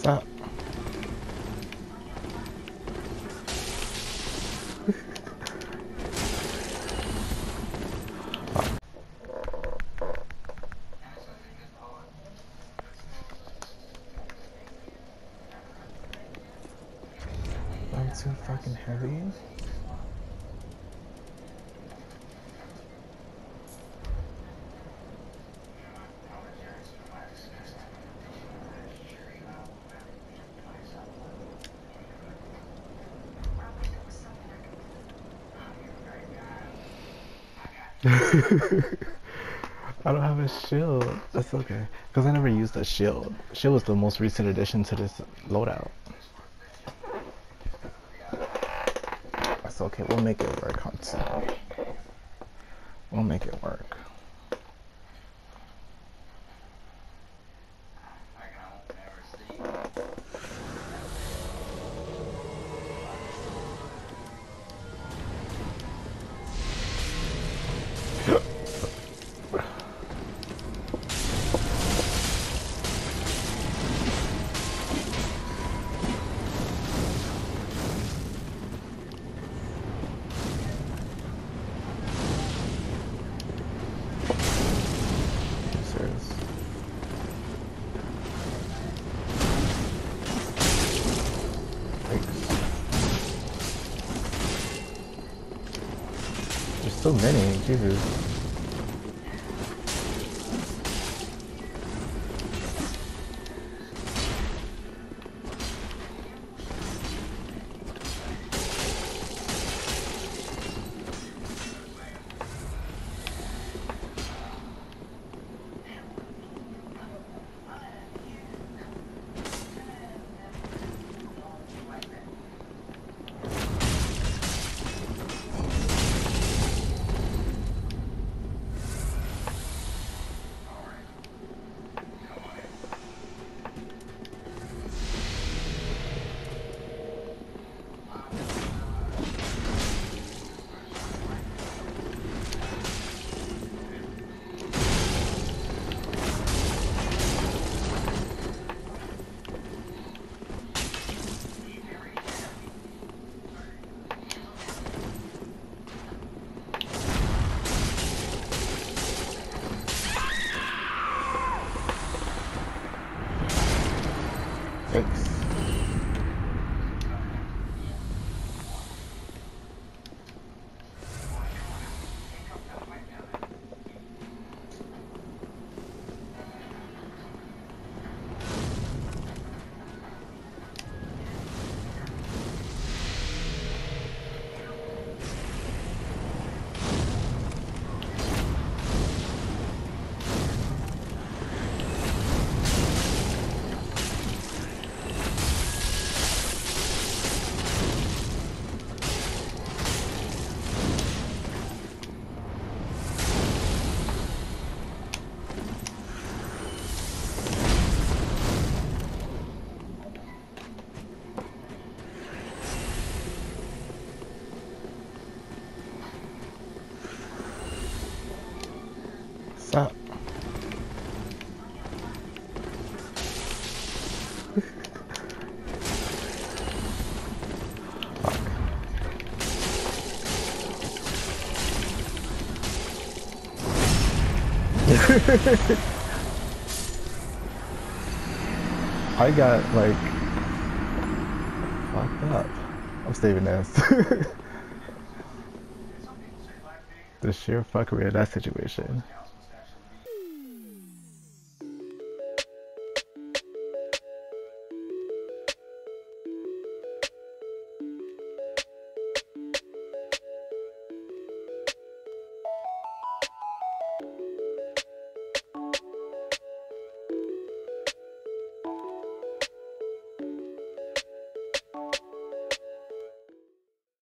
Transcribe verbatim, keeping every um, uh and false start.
Stop. I'm too fucking heavy. I don't have a shield. That's okay. Because I never used a shield. Shield was the most recent addition to this loadout. That's okay. We'll make it work, Hunts. We'll make it work. So many, Jesus. Thanks. Stop. I got like fucked up. I'm saving this. The sheer fuckery of that situation.